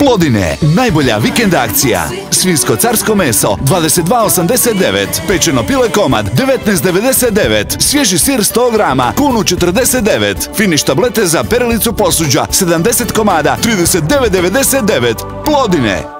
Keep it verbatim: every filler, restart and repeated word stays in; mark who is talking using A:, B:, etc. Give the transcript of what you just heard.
A: Plodine, najbolja vikend akcija. Svinjsko carsko meso dvadeset dva osamdeset devet, pečeno pile komad devetnaest devedeset devet, svježi sir sto grama kunu četrdeset devet, finiš tablete za perilicu posuđa sedamdeset komada trideset devet devedeset devet. Plodine.